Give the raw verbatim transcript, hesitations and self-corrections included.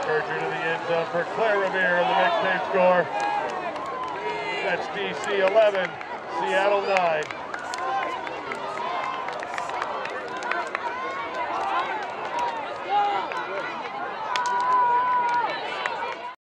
Berger to the end zone for Claire Revere, the mixtape score. That's D C eleven, Seattle nine.